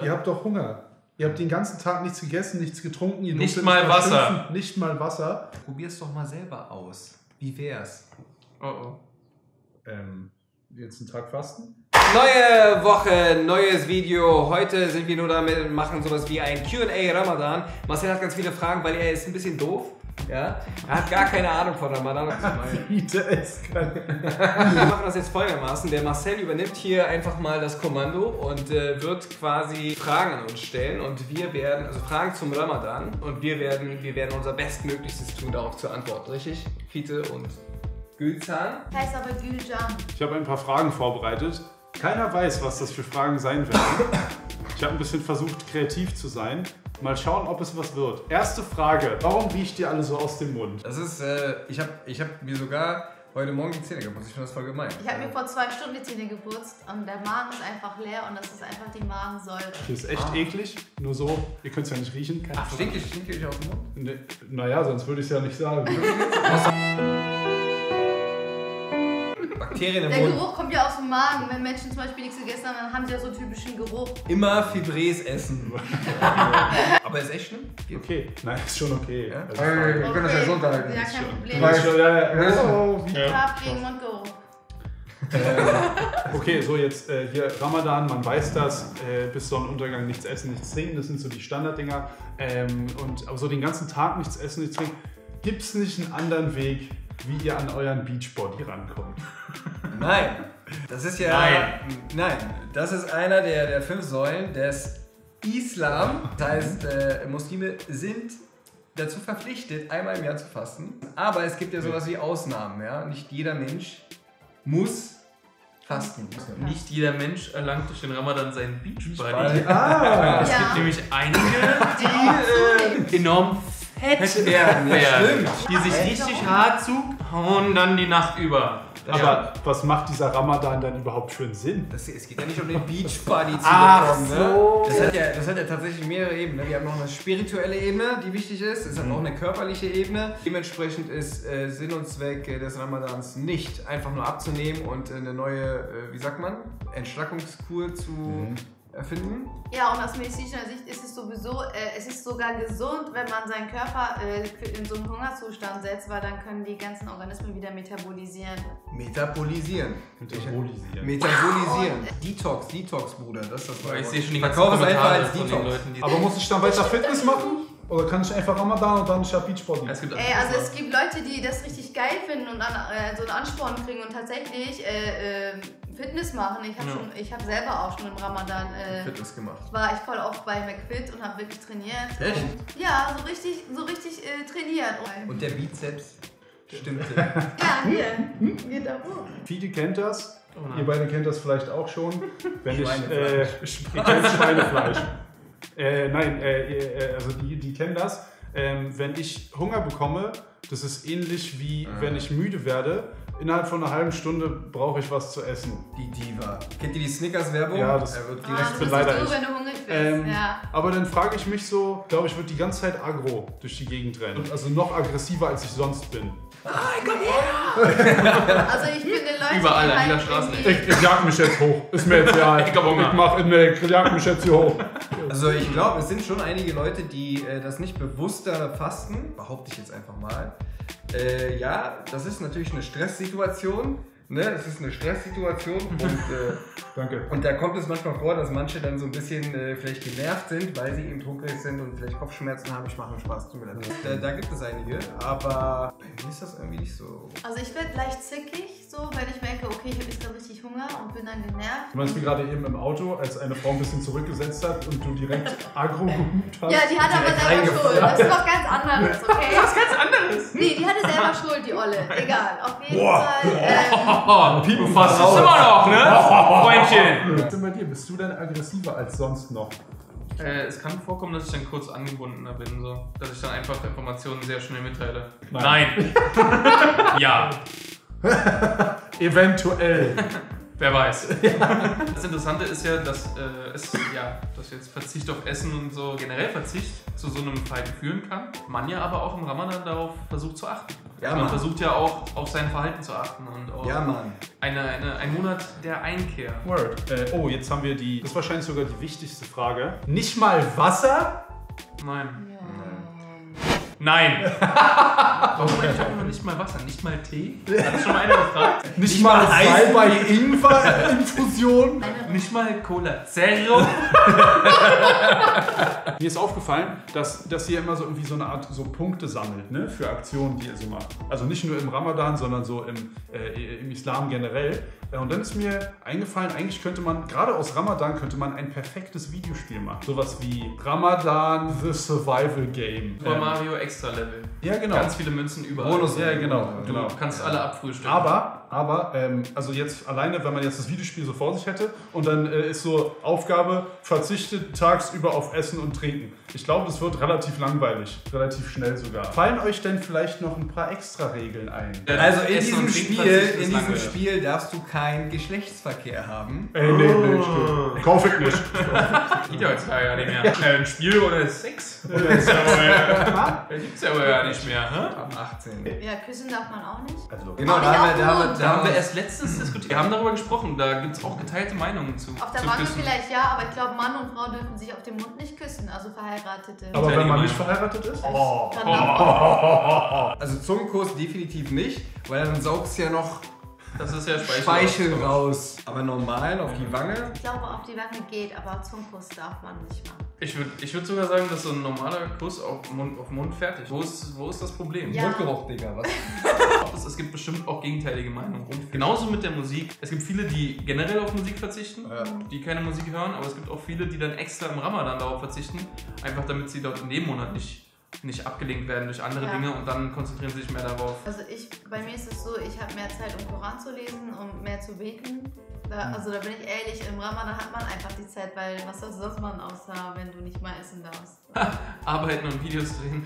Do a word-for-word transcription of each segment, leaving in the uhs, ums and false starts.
Ihr habt doch Hunger. Ihr habt den ganzen Tag nichts gegessen, nichts getrunken. Ihr nicht mal Wasser. Schimpfen, nicht mal Wasser. Probier's doch mal selber aus. Wie wär's? Oh oh. Ähm, jetzt einen Tag fasten? Neue Woche, neues Video. Heute sind wir nur damit und machen sowas wie ein Q und A Ramadan. Marcel hat ganz viele Fragen, weil er ist ein bisschen doof. Ja? Er hat gar keine Ahnung von Ramadan. Wir machen das jetzt folgendermaßen. Der Marcel übernimmt hier einfach mal das Kommando und äh, wird quasi Fragen an uns stellen. Und wir werden, also Fragen zum Ramadan. Und wir werden, wir werden unser Bestmöglichstes tun, darauf zu antworten. Richtig? Fiete und Gülcan. Heißt aber Gülcan. Ich habe ein paar Fragen vorbereitet. Keiner weiß, was das für Fragen sein werden. Ich habe ein bisschen versucht, kreativ zu sein. Mal schauen, ob es was wird. Erste Frage. Warum riecht ihr alle so aus dem Mund? Das ist, äh, ich habe ich hab mir sogar heute Morgen die Zähne geputzt. Ich finde das voll gemein. Ich habe mir vor zwei Stunden die Zähne geputzt und der Magen ist einfach leer und das ist einfach die Magensäure. Das ist echt ah. eklig. Nur so, ihr könnt es ja nicht riechen. Ach, stinke ich, stinke ich aus dem Mund? Ne, naja, sonst würde ich es ja nicht sagen. Bakterien im Der Mund. Geruch kommt ja aus dem Magen. Wenn Menschen zum Beispiel nichts gegessen haben, dann haben sie ja so einen typischen Geruch. Immer Fibrés essen. Aber ist echt schlimm? Okay, nein, ist schon okay. Ja? Also, okay. Wir können das ja so unterhalten. Ja, kein Problem. Du weißt schon, ja, ja. Oh, wie ja. gegen Mundgeruch. äh, okay, so jetzt äh, hier Ramadan, man weiß das, äh, bis Sonnenuntergang nichts essen, nichts trinken, das sind so die Standarddinger. Ähm, und aber so den ganzen Tag nichts essen, nichts trinken. Gibt es nicht einen anderen Weg, wie ihr an euren Beachbody rankommt? Nein, das ist ja... Nein. Nein, das ist einer der, der fünf Säulen des Islam. Das heißt, äh, Muslime sind dazu verpflichtet, einmal im Jahr zu fasten. Aber es gibt ja sowas wie Ausnahmen. Ja? Nicht jeder Mensch muss fasten. Nicht jeder Mensch erlangt durch den Ramadan seinen Beachbody. Ah, es ja. gibt nämlich einige, die äh, enorm fett werden, werden die sich richtig hart zuhauen dann die Nacht über. Aber ja. Was macht dieser Ramadan dann überhaupt für einen Sinn? Das, es geht ja nicht um den Beachbody zu Ach bekommen. so. Ne? Das, hat ja, das hat ja tatsächlich mehrere Ebenen. Wir haben noch eine spirituelle Ebene, die wichtig ist. Es hat noch eine körperliche Ebene. Dementsprechend ist äh, Sinn und Zweck äh, des Ramadans nicht einfach nur abzunehmen und äh, eine neue, äh, wie sagt man, Entschlackungskur zu mhm. erfinden. Ja, und aus medizinischer Sicht ist es sowieso, äh, es ist sogar gesund, wenn man seinen Körper äh, in so einen Hungerzustand setzt, weil dann können die ganzen Organismen wieder metabolisieren. Metabolisieren. Metabolisieren. Metabolisieren. Detox, Detox, Bruder. Das ist das Wort. Ich sehe schon die ganzen Verkauf es einfach Kommentare als von Detox. den Leuten, die Aber muss ich dann weiter Fitness machen? Oder kann ich einfach Ramadan und dann ich Beachbody? Es gibt Ey, also es gibt Leute, die das richtig geil finden und dann äh, so einen Ansporn kriegen und tatsächlich äh, äh, Fitness machen. Ich habe ja. schon, ich habe selber auch schon im Ramadan äh, Fitness gemacht. war ich voll oft bei McFit und habe wirklich trainiert. Echt? Und, ja, so richtig, so richtig äh, trainiert. Und der Bizeps stimmte. Ja, hier, geht da hoch. Viele kennt das. Oh Ihr beide kennt das vielleicht auch schon. Wenn ich, Schweinefleisch. äh, ihr kennt Schweinefleisch. Äh, nein, äh, also die, die kennen das. Ähm, wenn ich Hunger bekomme, das ist ähnlich wie ah. wenn ich müde werde. Innerhalb von einer halben Stunde brauche ich was zu essen. Die Diva. Kennt ihr die Snickers-Werbung? Ja, das er wird Ah, direkt du bin bist leider so, ich. wenn du hungrig bist. Ähm, ja. Aber dann frage ich mich so, glaube ich, wird die ganze Zeit aggro durch die Gegend rennen. Also noch aggressiver, als ich sonst bin. Also ich finde Leute, Überall die an jeder halt Straße. irgendwie- Ich, ich jag mich jetzt hoch. Ist mir jetzt egal. Ich hab Hunger. Ich mach in der, ich jag mich jetzt hier hoch. Also ich glaube, es sind schon einige Leute, die äh, das nicht bewusster fasten, behaupte ich jetzt einfach mal. Äh, ja, das ist natürlich eine Stresssituation. Ne? Es ist eine Stresssituation und, äh, Danke. und da kommt es manchmal vor, dass manche dann so ein bisschen äh, vielleicht genervt sind, weil sie eben hungrig sind und vielleicht Kopfschmerzen haben. Ich mache mir Spaß, tut mir leid. Da, da gibt es einige, aber bei mir ist das irgendwie nicht so. Also ich werde leicht zickig, so, wenn ich merke, okay, ich habe jetzt gerade richtig Hunger und bin dann genervt. Du meinst wie gerade eben im Auto, als eine Frau ein bisschen zurückgesetzt hat und du direkt aggro gehupt hast? Ja, die hatte aber selber Schuld. Das ist was ganz anderes, okay? Was ganz anderes. Nee, die hatte selber Schuld, die Olle. Egal, auf jeden Boah. Fall. Ähm, Oh, du fasst es immer noch, ne? Freundchen. Was ist denn bei dir? Bist du denn aggressiver als sonst noch? Äh, es kann vorkommen, dass ich dann kurz angebundener bin, so. Dass ich dann einfach Informationen sehr schnell mitteile. Nein. Nein. Ja. Eventuell. Wer weiß. Ja. Das Interessante ist ja, dass äh, es ja, dass jetzt Verzicht auf Essen und so generell Verzicht zu so einem Verhalten führen kann. Man ja aber auch im Ramadan darauf versucht zu achten. Ja, Man Mann. versucht ja auch auf sein Verhalten zu achten und auch Ja, Mann. Eine, eine, ein Monat der Einkehr. Word. Äh, oh, jetzt haben wir die, das ist wahrscheinlich sogar die wichtigste Frage. Nicht mal Wasser? Nein. Ja. Nein! Warum eigentlich auch noch nicht mal Wasser? Nicht mal Tee? Hat das schon mal einer gefragt? Nicht, Nicht mal mal Salbei-Ingwer-Infusion? Meine- Nicht mal Cola Zero? Mir ist aufgefallen, dass, dass ihr immer so irgendwie so eine Art so Punkte sammelt, ne, für Aktionen, die ihr so macht. Also nicht nur im Ramadan, sondern so im, äh, im Islam generell. Äh, und dann ist mir eingefallen, eigentlich könnte man, gerade aus Ramadan, könnte man ein perfektes Videospiel machen. Sowas wie Ramadan The Survival Game. Super Ähm, Mario Extra Level. Ja, genau. Ganz viele Münzen überall. Bonus- Ja, genau. Du genau. kannst alle abfrühstücken. Aber, aber ähm, also jetzt alleine, wenn man jetzt das Videospiel so vor sich hätte und dann äh, ist so Aufgabe, verzichtet tagsüber auf Essen und Trinken. Ich glaube, das wird relativ langweilig, relativ schnell sogar. Fallen euch denn vielleicht noch ein paar extra Regeln ein? Also in Essen und diesem Trinken Spiel, verzichten ist in diesem langweilig. Spiel darfst du keinen Geschlechtsverkehr haben. Ey, nee, nee, stimmt. Kauf ich nicht. Geht ja heutzutage ja nicht mehr. Äh, ein Spiel oder Sex? Das gibt's ja aber ja nicht mehr. Hä? Ab achtzehn. Ja, küssen darf man auch nicht. Also, Genau, Auch da nicht haben wir, auf da den haben wir, Mund. da Da haben haben wir wir erst letztens diskutiert. Wir haben darüber gesprochen, da gibt es auch geteilte Meinungen zu. Auf der zu Wange Küssen. vielleicht ja, aber ich glaube, Mann und Frau dürfen sich auf den Mund nicht küssen, also Verheiratete. aber wenn man Meinung. nicht verheiratet ist? Oh. Dann Also Zungenkuss definitiv nicht, weil dann saugst du ja noch Das ist ja Speichel. Speichel raus. Aber normal auf die Wange. Ich glaube, auf die Wange geht, aber Zungenkuss darf man nicht machen. Ich würde ich würd sogar sagen, dass so ein normaler Kuss auf Mund, auf Mund fertig. Wo ist, wo ist das Problem? Ja. Mundgeruch, Digga, was? Es, es gibt bestimmt auch gegenteilige Meinungen. Und genauso mit der Musik. Es gibt viele, die generell auf Musik verzichten, Ja. die keine Musik hören, aber es gibt auch viele, die dann extra im Ramadan darauf verzichten, einfach damit sie dort in dem Monat nicht, nicht abgelenkt werden durch andere Ja. Dinge und dann konzentrieren sie sich mehr darauf. Also ich, bei mir ist es so, ich habe mehr Zeit, um Koran zu lesen und mehr zu beten. Da, also da bin ich ehrlich, im Ramadan hat man einfach die Zeit, weil was soll sonst man außer, wenn du nicht mal essen darfst. Arbeiten und Videos drehen.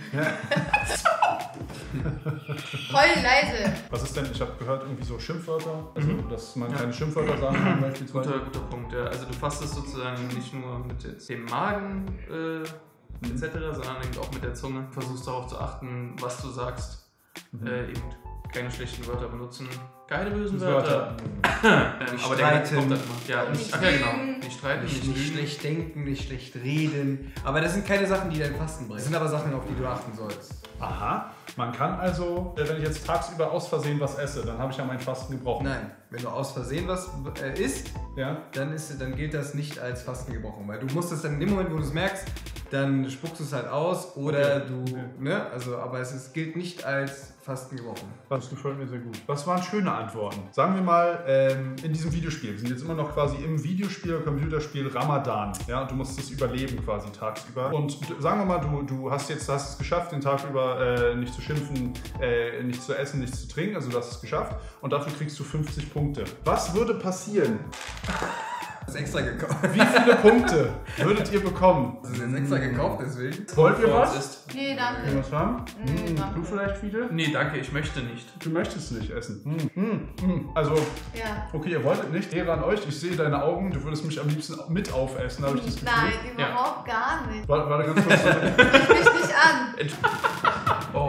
Voll leise. Was ist denn, ich habe gehört, irgendwie so Schimpfwörter, also Mhm. dass man Ja. keine Schimpfwörter sagen kann beispielsweise. Guter, guter Punkt, ja. Also du fastest sozusagen nicht nur mit jetzt dem Magen äh, et cetera, sondern eben auch mit der Zunge. Versuchst darauf zu achten, was du sagst. Mhm. Äh, eben keine schlechten Wörter benutzen. Keine bösen Wörter. Wörter. ähm, Nicht aber der streiten. kommt dann immer. Ja, nicht, Nicht ach ja, genau. lügen. Nicht streiten, Nicht, nicht, nicht lügen. schlecht denken, nicht schlecht reden. Aber das sind keine Sachen, die dein Fasten bringen. Das sind aber Sachen, auf die du achten sollst. Aha, man kann also, äh, wenn ich jetzt tagsüber aus Versehen was esse, dann habe ich ja mein Fasten gebrochen. Nein, wenn du aus Versehen was äh, isst, Ja? dann, ist, dann gilt das nicht als Fasten gebrochen. Weil du musst es dann in dem Moment, wo du es merkst, dann spuckst du es halt aus oder Okay. du, Okay. ne, also, aber es ist, gilt nicht als Fasten gebrochen. Das gefällt mir sehr gut. Das waren schöne Antworten. Sagen wir mal, ähm, in diesem Videospiel, wir sind jetzt immer noch quasi im Videospiel, Computerspiel Ramadan. Ja, und du musst es überleben quasi tagsüber. Und d- sagen wir mal, du, du hast jetzt hast es geschafft, den Tag über äh, nicht zu schimpfen, äh, nicht zu essen, nichts zu trinken. Also du hast es geschafft. Und dafür kriegst du fünfzig Punkte. Was würde passieren? Das ist extra gekauft. Wie viele Punkte würdet ihr bekommen? Das ist jetzt extra gekauft, deswegen. Wollt ihr was? Ist. Nee, danke. Will was haben? Nee, Hm, danke. du vielleicht viele? Nee, danke, ich möchte nicht. Du möchtest nicht essen. Hm, hm, hm. Also, Ja. okay, ihr wolltet nicht. Ehre an euch. Ich sehe deine Augen. Du würdest mich am liebsten mit aufessen, habe ich das Gefühl. Nein, überhaupt gar nicht. Warte, warte ganz kurz. Sprich mich nicht an. Oh.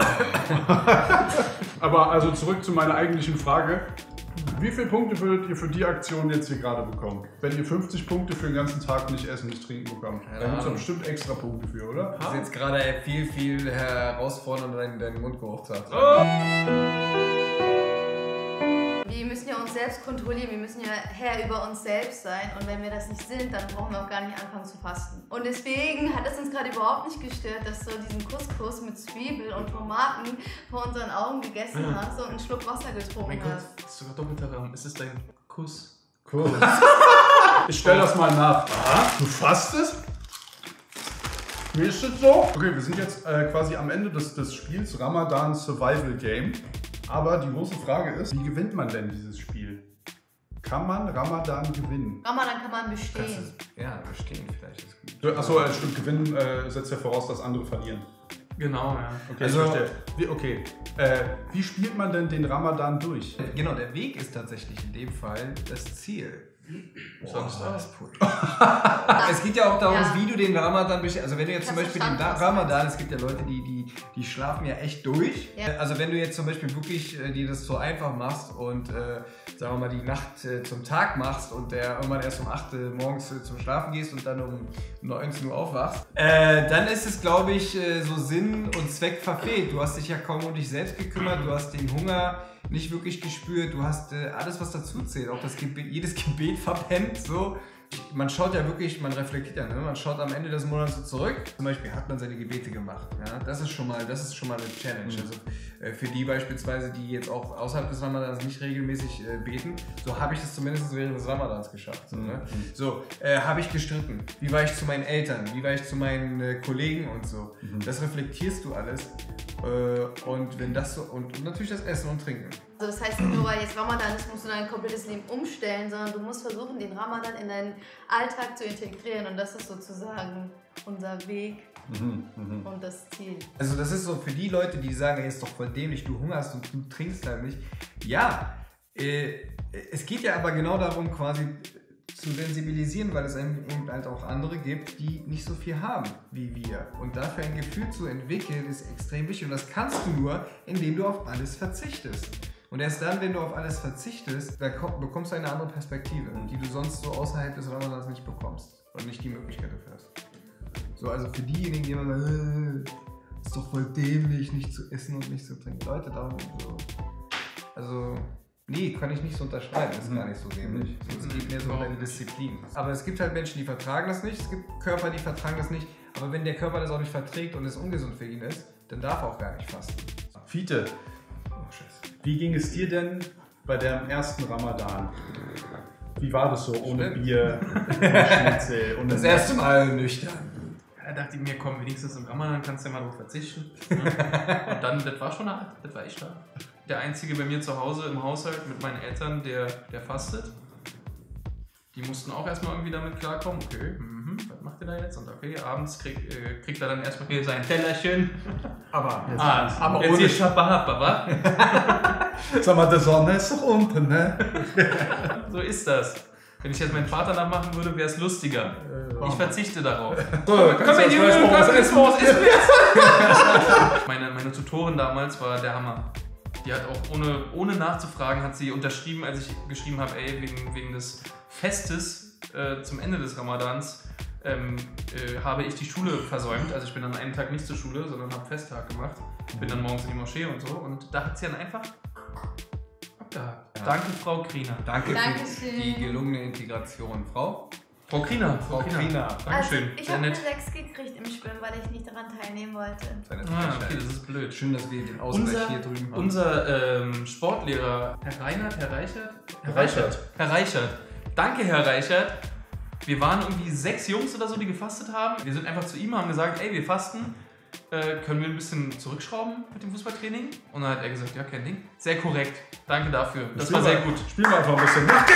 Aber also zurück zu meiner eigentlichen Frage. Wie viele Punkte würdet ihr für die Aktion jetzt hier gerade bekommen? Wenn ihr fünfzig Punkte für den ganzen Tag nicht essen, nicht trinken bekommt. Da gibt es doch bestimmt extra Punkte für, oder? Das ist jetzt gerade viel, viel herausfordernder, deinen, deinen Mundgeruch zu haben. Wir müssen ja uns selbst kontrollieren, wir müssen ja Herr über uns selbst sein und wenn wir das nicht sind, dann brauchen wir auch gar nicht anfangen zu fasten. Und deswegen hat es uns gerade überhaupt nicht gestört, dass du diesen Couscous mit Zwiebel und Tomaten vor unseren Augen gegessen Ja. hast und einen Schluck Wasser Mein getrunken Gott, hast. das ist sogar doppelter Raum. Ist es dein Kuss? Cool. Ich stell das mal nach. Aha, du fastest? Wie ist das so? Okay, wir sind jetzt äh, quasi am Ende des, des Spiels Ramadan Survival Game. Aber die große Frage ist, wie gewinnt man denn dieses Spiel? Kann man Ramadan gewinnen? Ramadan kann man bestehen. Ja, bestehen vielleicht ist gut. Achso, äh, stimmt, gewinnen äh, setzt ja voraus, dass andere verlieren. Genau, ja. Okay, Also- ich verstehe. Wie, okay. Äh, wie spielt man denn den Ramadan durch? Genau, der Weg ist tatsächlich in dem Fall das Ziel. Sonst Boah, auch. das ist cool. Es geht ja auch darum, Ja. wie du den Ramadan besch- Also wenn du jetzt Ich zum hab Beispiel den verstanden, was du Ramadan, es gibt ja Leute, die, die, die schlafen ja echt durch. Ja. Also wenn du jetzt zum Beispiel wirklich äh, dir das so einfach machst und äh, sagen wir mal die Nacht äh, zum Tag machst und der irgendwann erst um acht Uhr morgens äh, zum Schlafen gehst und dann um neunzehn Uhr aufwachst, äh, dann ist es, glaube ich, äh, so Sinn und Zweck verfehlt. Du hast dich ja kaum um dich selbst gekümmert, du hast den Hunger nicht wirklich gespürt, du hast äh, alles, was dazu zählt, auch das Gebet, jedes Gebet verpennt, so. Man schaut ja wirklich, man reflektiert ja, ne? Man schaut am Ende des Monats so zurück. Zum Beispiel hat man seine Gebete gemacht. Ja? Das ist schon mal, das ist schon mal eine Challenge. Mhm. Also äh, für die beispielsweise, die jetzt auch außerhalb des Ramadans nicht regelmäßig äh, beten, so habe ich das zumindest während des Ramadans geschafft. So, ne? Mhm. so äh, habe ich gestritten. Wie war ich zu meinen Eltern? Wie war ich zu meinen äh, Kollegen und so? Mhm. Das reflektierst du alles. Äh, und wenn das so und, und natürlich das Essen und Trinken. Also das heißt nicht nur, weil jetzt Ramadan ist, musst du dein komplettes Leben umstellen, sondern du musst versuchen, den Ramadan in deinen Alltag zu integrieren. Und das ist sozusagen unser Weg Mhm, mhm. und das Ziel. Also das ist so für die Leute, die sagen, ey, ist doch voll dämlich, du hungerst und du trinkst halt nicht. Ja, äh, es geht ja aber genau darum, quasi zu sensibilisieren, weil es eben halt auch andere gibt, die nicht so viel haben wie wir. Und dafür ein Gefühl zu entwickeln, ist extrem wichtig. Und das kannst du nur, indem du auf alles verzichtest. Und erst dann, wenn du auf alles verzichtest, dann komm, bekommst du eine andere Perspektive, die du sonst so außerhalb des Ramadans nicht bekommst und nicht die Möglichkeit dafür hast. So, also für diejenigen, die immer sagen, äh, ist doch voll dämlich, nicht zu essen und nicht zu trinken. Leute, darum so. Also, nee, kann ich nicht so unterschreiben, ist gar nicht so dämlich. So, es geht mehr so um deine Disziplin. Aber es gibt halt Menschen, die vertragen das nicht, es gibt Körper, die vertragen das nicht. Aber wenn der Körper das auch nicht verträgt und es ungesund für ihn ist, dann darf er auch gar nicht fasten. Fiete, Oh, scheiße. wie ging es dir denn bei deinem ersten Ramadan? Wie war das so ohne Stimmt. Bier, ohne Schnitzel, ohne Das erste Mal nüchtern. Da dachte ich mir, komm, wenigstens im Ramadan kannst du ja mal drauf verzichten. Ne? Und dann, das war schon hart, das war echt hart. Der Einzige bei mir zu Hause im Haushalt mit meinen Eltern, der, der fastet. Die mussten auch erstmal irgendwie damit klarkommen. Okay, mhm, was macht ihr da jetzt? Und okay, abends krieg, äh, kriegt er dann erstmal hier sein Tellerchen. Aber, Ah, aber jetzt ohne hier Schabahaba, wa? Sag mal, die Sonne ist doch unten, ne? So ist das. Wenn ich jetzt meinen Vater nachmachen würde, wäre es lustiger. Ich verzichte darauf. So, Komm in die Höhle, komm was ins essen. Haus, iss jetzt! Meine, meine Tutorin damals war der Hammer. Die hat auch ohne, ohne nachzufragen, hat sie unterschrieben, als ich geschrieben habe, ey, wegen, wegen des Festes äh, zum Ende des Ramadans ähm, äh, habe ich die Schule versäumt. Also ich bin an einem Tag nicht zur Schule, sondern habe Festtag gemacht. Bin dann morgens in die Moschee und so. Und da hat sie dann einfach abgehakt. Ja. Danke, Frau Kriener. danke Dankeschön. für die gelungene Integration, Frau. Frau Kriener. Frau Kriener. Dankeschön. Also, ich Sehr habe eine nett. sechs gekriegt im Schwimmen, weil ich nicht daran teilnehmen wollte. Seine Ah, Frechheit. okay, das ist blöd. Schön, dass wir den Ausgleich Unser, hier drüben haben. unser ähm, Sportlehrer, Herr Reinhardt, Herr Reichert? Herr Reichert. Herr Reichert. Danke, Herr Reichert. Wir waren irgendwie sechs Jungs oder so, die gefastet haben. Wir sind einfach zu ihm, haben gesagt, ey, wir fasten. Äh, können wir ein bisschen zurückschrauben mit dem Fußballtraining? Und dann hat er gesagt, ja, kein Ding. Sehr korrekt. Danke dafür. Das war sehr gut. Spielen wir einfach ein bisschen. Nach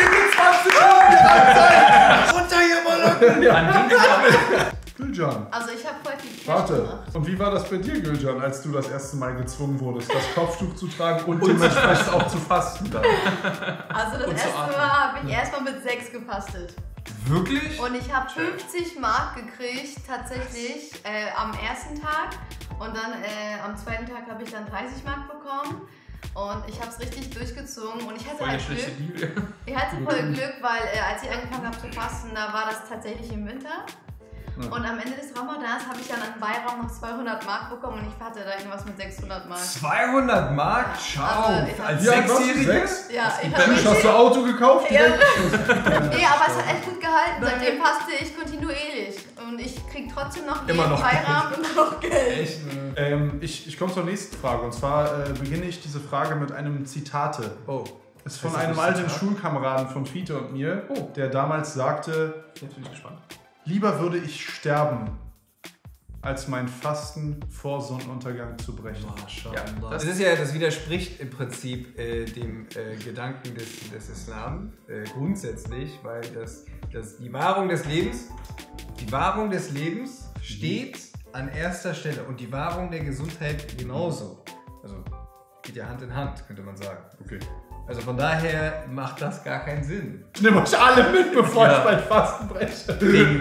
Runter hier mal! An dem Tag, Gülcan, Also ich habe voll viel Cash warte. gemacht. Und wie war das bei dir, Gülcan, als du das erste Mal gezwungen wurdest, das Kopftuch zu tragen und dementsprechend auch zu fasten dann? Also das Und zu erste atmen. Mal habe ich erstmal mit sechs gefastet. Wirklich? Und ich habe fünfzig Mark gekriegt, tatsächlich, äh, am ersten Tag. Und dann äh, am zweiten Tag habe ich dann dreißig Mark bekommen. Und ich habe es richtig durchgezogen. Und ich hatte voll eine halt schlechte Glück. Liebe. Ich hatte voll Glück, weil äh, als ich angefangen habe zu fasten, da war das tatsächlich im Winter. Und am Ende des Ramadans habe ich dann an Bayram noch zweihundert Mark bekommen und ich hatte da irgendwas mit sechshundert Mark. zweihundert Mark? Ciao! Also, ich hab- Als Wie alt warst du? Sechsjährige? Sechs? Ja, ich Mensch, habe hast du Auto gekauft? Ja. direkt? Nee, aber es hat echt gut gehalten. Seitdem faste ich kontinuierlich. Und ich krieg trotzdem noch jeden Immer noch Bayram und noch Geld. Echt? Ähm, ich ich komme zur nächsten Frage. Und zwar äh, beginne ich diese Frage mit einem Zitate. Oh. Es ist von Ist das einem ein alten Zitat? Schulkameraden von Fiete und mir, Oh. der damals sagte, Jetzt bin ich gespannt. lieber würde ich sterben, als mein Fasten vor Sonnenuntergang zu brechen. Ja, Das ist ja, das widerspricht im Prinzip äh, dem äh, Gedanken des, des Islam äh, grundsätzlich, weil das, das, die Wahrung des Lebens, die Wahrung des Lebens steht an erster Stelle und die Wahrung der Gesundheit genauso. Also geht ja Hand in Hand, könnte man sagen. Okay. Also von daher macht das gar keinen Sinn. Ich nehme euch alle mit, bevor Ja. ich mein Fasten breche.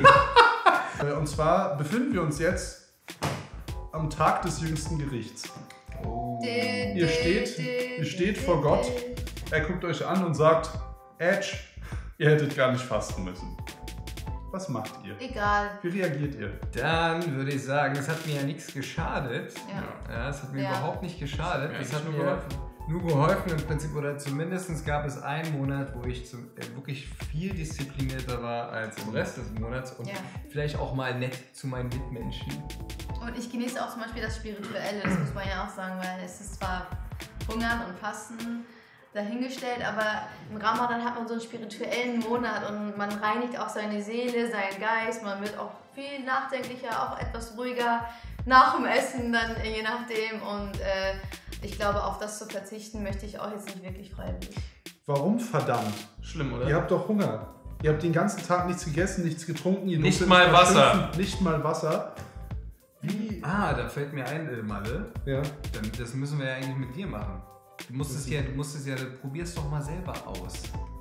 Und zwar befinden wir uns jetzt am Tag des jüngsten Gerichts. Ihr steht, ihr steht vor Gott, er guckt euch an und sagt, Edge, ihr hättet gar nicht fasten müssen. Was macht ihr? Egal. Wie reagiert ihr? Dann würde ich sagen, es hat mir ja nichts geschadet. Ja. Ja, es hat mir Ja. überhaupt nicht geschadet. Ja, Es eigentlich hat nur mir geholfen. nur geholfen im Prinzip. Oder zumindest gab es einen Monat, wo ich zum, äh, wirklich viel disziplinierter war als im Rest des Monats. Und Ja. vielleicht auch mal nett zu meinen Mitmenschen. Und ich genieße auch zum Beispiel das Spirituelle, das muss man ja auch sagen, weil es ist zwar Hungern und Fasten dahingestellt, aber im Ramadan hat man so einen spirituellen Monat und man reinigt auch seine Seele, seinen Geist, man wird auch viel nachdenklicher, auch etwas ruhiger nach dem Essen dann, je nachdem. Und äh, ich glaube, auf das zu verzichten möchte ich auch jetzt nicht wirklich freiwillig. Warum verdammt? Schlimm, oder? Ihr habt doch Hunger. Ihr habt den ganzen Tag nichts gegessen, nichts getrunken. Ihr Nicht durftet mal Wasser. schimpfen, Nicht mal Wasser. Wie? Ah, da fällt mir ein, äh, Malle. Ja. Dann, das müssen wir ja eigentlich mit dir machen. Du musst es ja, du musst es ja, probier's doch mal selber aus.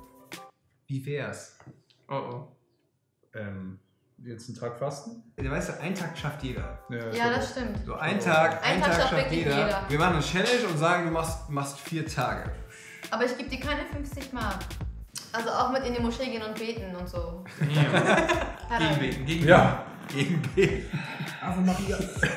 Wie wär's? Oh oh. Ähm, jetzt einen Tag fasten? Du weißt, ein Tag schafft jeder. Ja, das stimmt. So ein Tag, ein, Ein Tag, Tag schafft schafft wirklich jeder. jeder. Wir machen eine Challenge und sagen, du machst, machst vier Tage. Aber ich gebe dir keine fünfzig Mark. Also auch mit in die Moschee gehen und beten und so. Ja. Gegenbeten, gegenbeten. Ja. Gegen B. Ave Maria.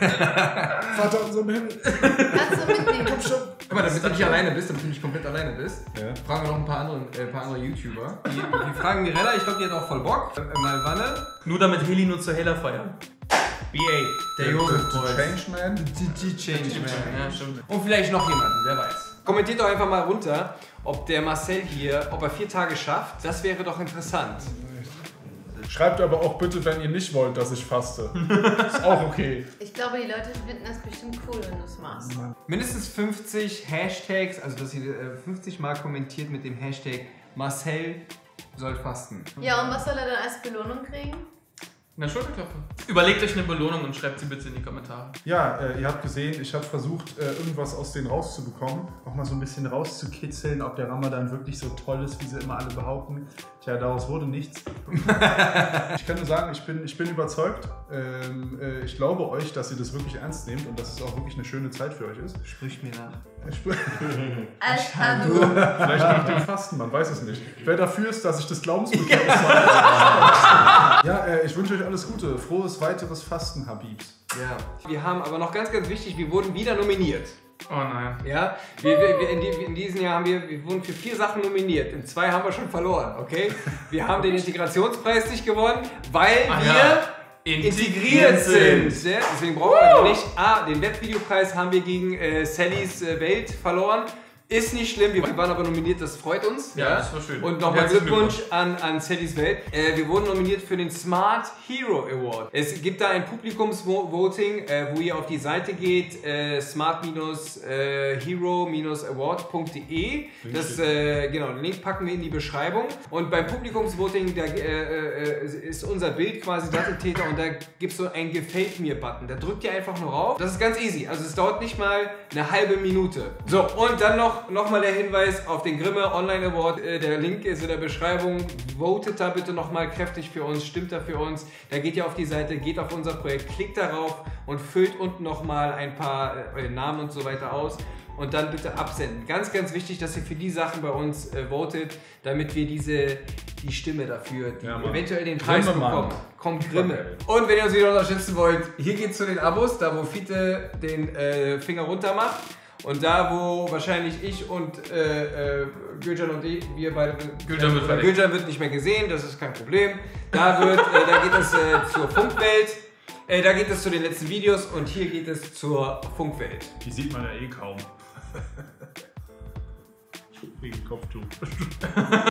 Vater unser im Himmel. Kannst du mitnehmen. Komm schon. Guck mal, damit du nicht alleine bist, damit du nicht komplett alleine bist, Ja. fragen wir noch ein paar andere, äh, paar andere YouTuber. Die, die fragen Mirella, ich glaube, die hat auch voll Bock. Äh, mal Wanne. Nur damit Heli nur zur Heller feiern. B A. Der Josef The Boys. Changeman. Die Change Ja, stimmt. Und vielleicht noch jemanden, wer weiß. Kommentiert doch einfach mal runter, ob der Marcel hier, ob er vier Tage schafft. Das wäre doch interessant. Schreibt aber auch bitte, wenn ihr nicht wollt, dass ich faste. Ist auch okay. Ich glaube, die Leute finden das bestimmt cool, wenn du es machst. Mindestens fünfzig Hashtags, also dass ihr äh, fünfzig Mal kommentiert mit dem Hashtag Marcel soll fasten. Ja, und was soll er dann als Belohnung kriegen? Na, Schulterklopfe. Überlegt euch eine Belohnung und schreibt sie bitte in die Kommentare. Ja, äh, ihr habt gesehen, ich habe versucht, äh, irgendwas aus denen rauszubekommen. Auch mal so ein bisschen rauszukitzeln, ob der Ramadan wirklich so toll ist, wie sie immer alle behaupten. Tja, daraus wurde nichts. Ich kann nur sagen, ich bin, ich bin überzeugt. Ähm, äh, ich glaube euch, dass ihr das wirklich ernst nehmt und dass es auch wirklich eine schöne Zeit für euch ist. Spricht mir nach. Ich spür- Ashhadu. Vielleicht nach dem Fasten, man weiß es nicht. Wer dafür ist, dass ich das Glaubensbekenntnis mache. Ja, äh, ich wünsche euch alles Gute. Frohes weiteres Fasten, Habibs. Ja. Wir haben aber noch ganz, ganz wichtig, wir wurden wieder nominiert. Oh nein. Ja, wir, wir, wir in, die, in diesem Jahr haben wir, wir wurden für vier Sachen nominiert. In zwei haben wir schon verloren, okay? Wir haben den Integrationspreis nicht gewonnen, weil Ach wir ja. integriert sind. Ja? Deswegen brauchen wir den nicht. Ah, den Webvideopreis haben wir gegen äh, Sallys äh, Welt verloren. Ist nicht schlimm, wir waren aber nominiert, das freut uns. Ja, das war schön. Und nochmal Herzlichen Glückwunsch an, an Sallys Welt. Äh, wir wurden nominiert für den Smart Hero Award. Es gibt da ein Publikumsvoting, äh, wo ihr auf die Seite geht, äh, smart hero award punkt de. Das, äh, genau, den Link packen wir in die Beschreibung. Und beim Publikumsvoting, da äh, äh, ist unser Bild quasi Datteltäter und da gibt es so einen Gefällt mir-Button. Da drückt ihr einfach nur rauf. Das ist ganz easy. Also es dauert nicht mal eine halbe Minute. So, und dann noch Nochmal der Hinweis auf den Grimme Online Award. Der Link ist in der Beschreibung. Votet da bitte nochmal kräftig für uns, stimmt da für uns. Da geht ihr auf die Seite, geht auf unser Projekt, klickt darauf und füllt unten nochmal ein paar äh, Namen und so weiter aus. Und dann bitte absenden. Ganz, ganz wichtig, dass ihr für die Sachen bei uns äh, votet, damit wir diese, die Stimme dafür, die Ja, Mann. eventuell den Preis Grimme, Mann. bekommen. Kommt Grimme. Und wenn ihr uns wieder unterstützen wollt, hier geht's zu den Abos, da wo Fiete den äh, Finger runter macht. Und da, wo wahrscheinlich ich und äh, äh, Gülcan und ich, wir beide, Gülcan wird äh, fertig. Gülcan wird nicht mehr gesehen, das ist kein Problem. Da, wird, äh, da geht es äh, zur Funkwelt, äh, da geht es zu den letzten Videos und hier geht es zur Funkwelt. Die sieht man ja eh kaum. Wegen Kopftuch.